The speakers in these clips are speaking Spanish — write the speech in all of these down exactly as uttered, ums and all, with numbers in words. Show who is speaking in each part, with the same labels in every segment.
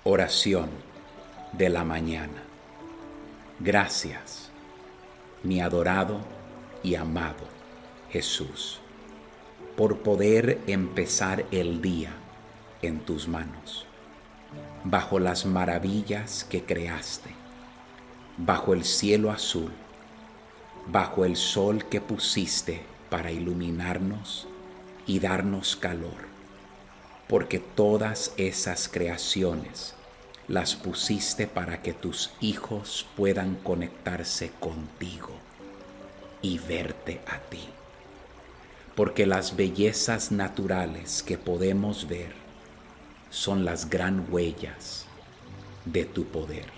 Speaker 1: Oración de la mañana. Gracias, mi adorado y amado Jesús, por poder empezar el día en tus manos, bajo las maravillas que creaste, bajo el cielo azul, bajo el sol que pusiste para iluminarnos y darnos calor, porque todas esas creaciones las pusiste para que tus hijos puedan conectarse contigo y verte a ti. Porque las bellezas naturales que podemos ver son las gran huellas de tu poder.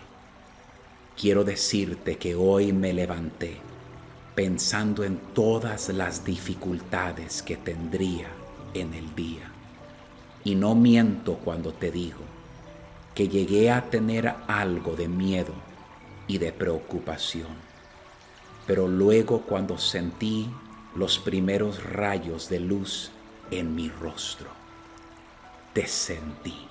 Speaker 1: Quiero decirte que hoy me levanté pensando en todas las dificultades que tendría en el día. Y no miento cuando te digo que llegué a tener algo de miedo y de preocupación. Pero luego, cuando sentí los primeros rayos de luz en mi rostro, te sentí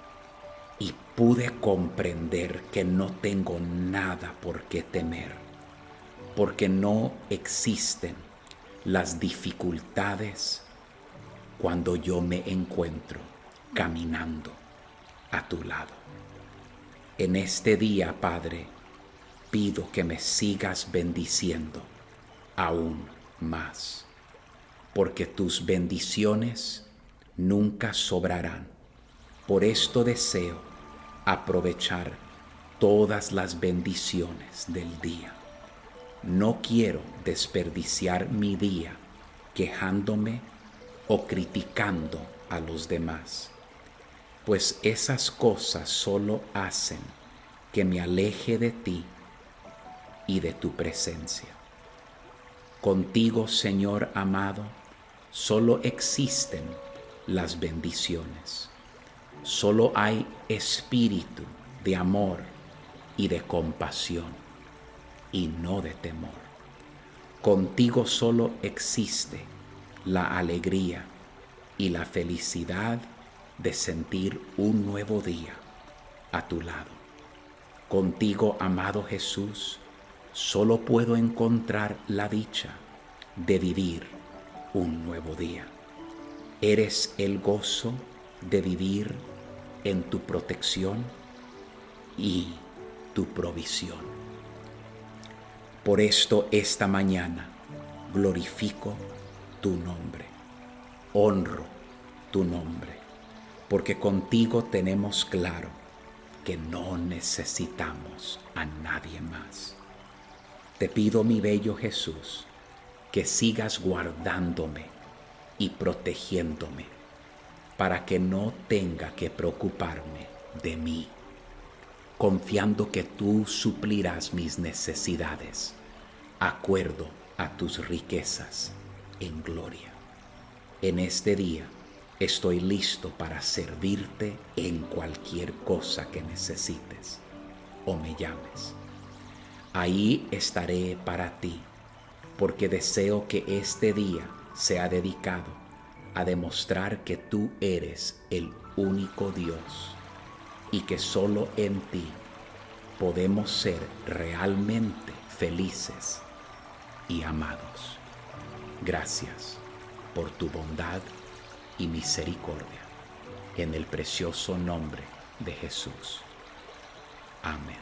Speaker 1: y pude comprender que no tengo nada por qué temer, porque no existen las dificultades cuando yo me encuentro caminando a tu lado. En este día, Padre, pido que me sigas bendiciendo aún más, porque tus bendiciones nunca sobrarán. Por esto deseo aprovechar todas las bendiciones del día. No quiero desperdiciar mi día quejándome o criticando a los demás, pues esas cosas solo hacen que me aleje de ti y de tu presencia. Contigo, Señor amado, solo existen las bendiciones. Solo hay espíritu de amor y de compasión, y no de temor. Contigo solo existe la alegría y la felicidad de sentir un nuevo día a tu lado. Contigo, amado Jesús, solo puedo encontrar la dicha de vivir un nuevo día. Eres el gozo de vivir en tu protección y tu provisión. Por esto esta mañana glorifico tu nombre, honro tu nombre, porque contigo tenemos claro que no necesitamos a nadie más. Te pido, mi bello Jesús, que sigas guardándome y protegiéndome para que no tenga que preocuparme de mí, confiando que tú suplirás mis necesidades, acuerdo a tus riquezas en gloria. En este día estoy listo para servirte en cualquier cosa que necesites o me llames. Ahí estaré para ti, porque deseo que este día sea dedicado a demostrar que tú eres el único Dios y que solo en ti podemos ser realmente felices y amados. Gracias por tu bondad y misericordia, en el precioso nombre de Jesús. Amén.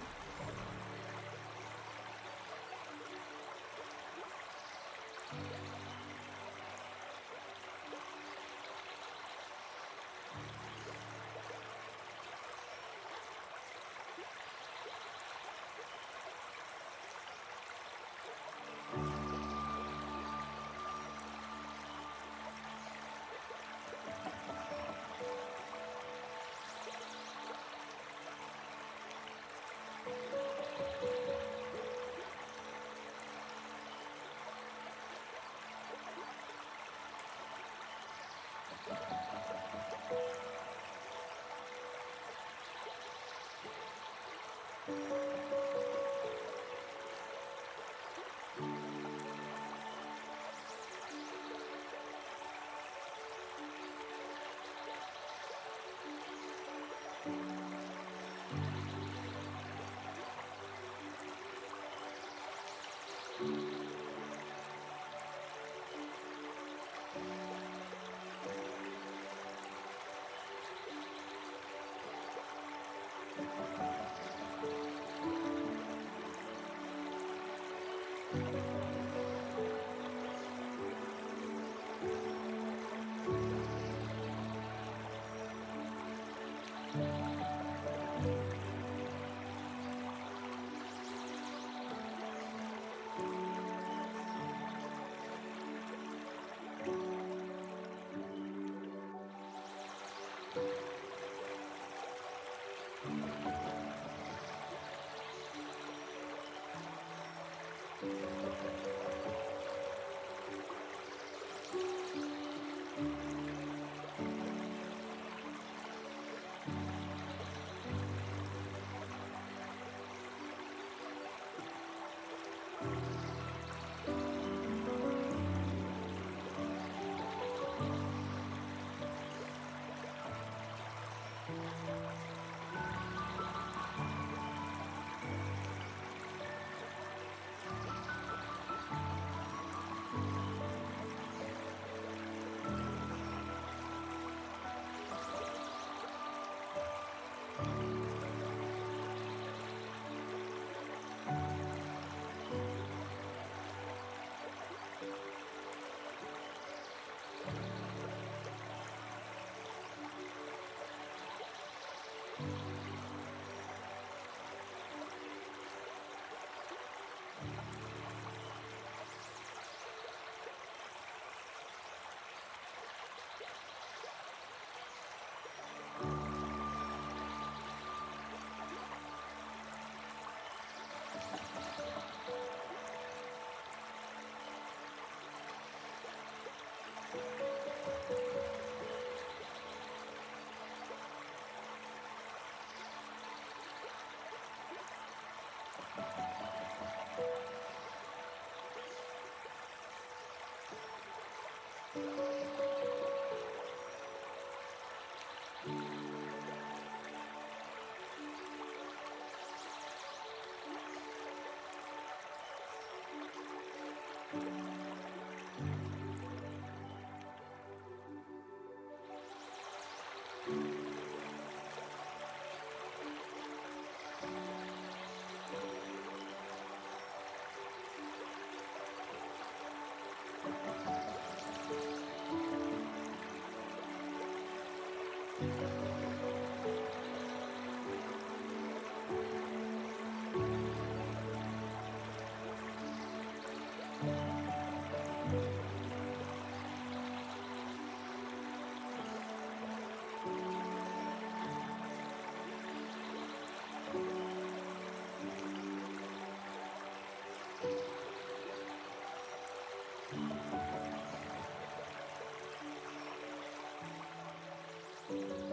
Speaker 1: Thank you.